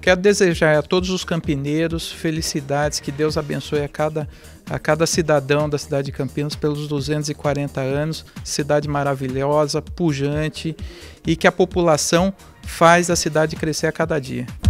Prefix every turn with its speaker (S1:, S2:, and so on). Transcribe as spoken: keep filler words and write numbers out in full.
S1: Quero desejar a todos os campineiros felicidades, que Deus abençoe a cada, a cada cidadão da cidade de Campinas pelos duzentos e quarenta anos, cidade maravilhosa, pujante, e que a população faz a cidade crescer a cada dia.